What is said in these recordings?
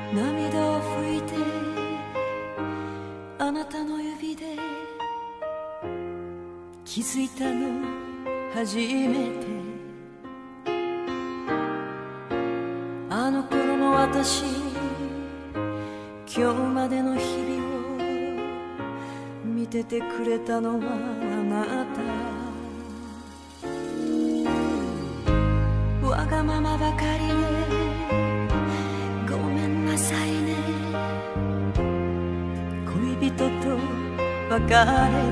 涙を拭いてあなたの指で気づいたの初めて。あの頃の私、今日までの日々を見ててくれたのはあなた。わがままばかりでごめんなさいね。恋人と別れて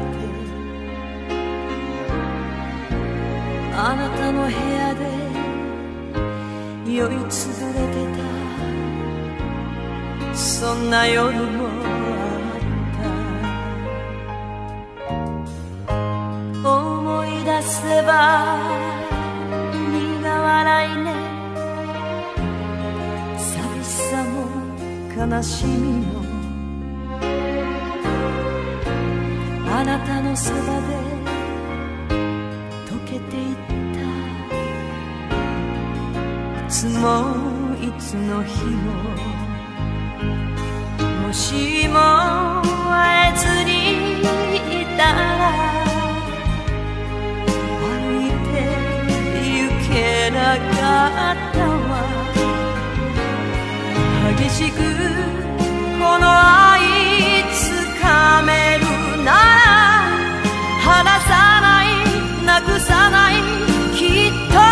あなたの部屋で酔いつぶれてた、そんな夜もあった。思い出せば苦笑いね。寂しさも悲しみもあなたのそばで溶けていった。いつもいつの日も、もしも会えずにいたら歩いて行けなかったわ。激しくこの愛つかめるなら離さないなくさないきっと。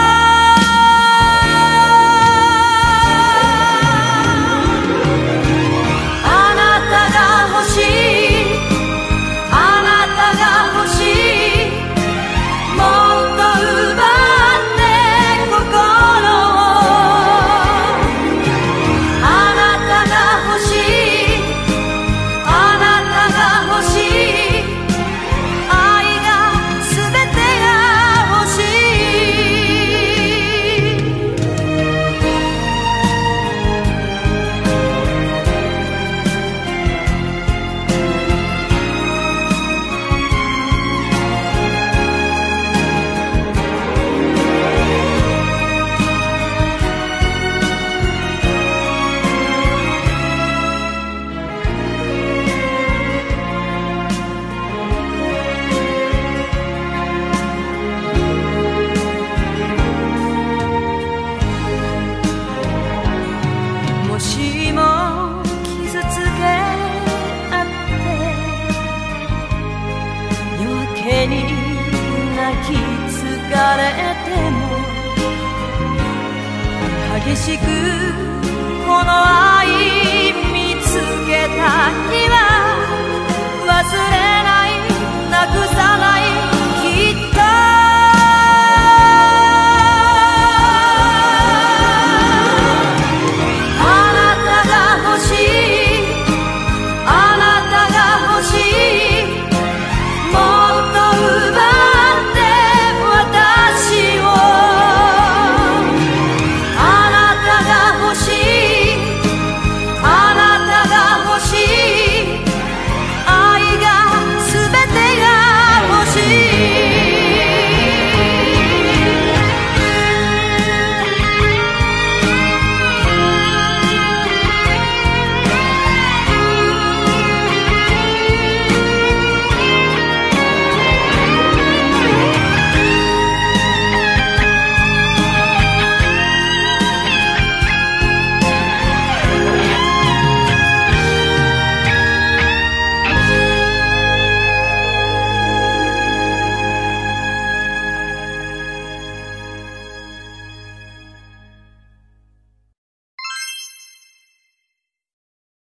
激しくこの愛見つけた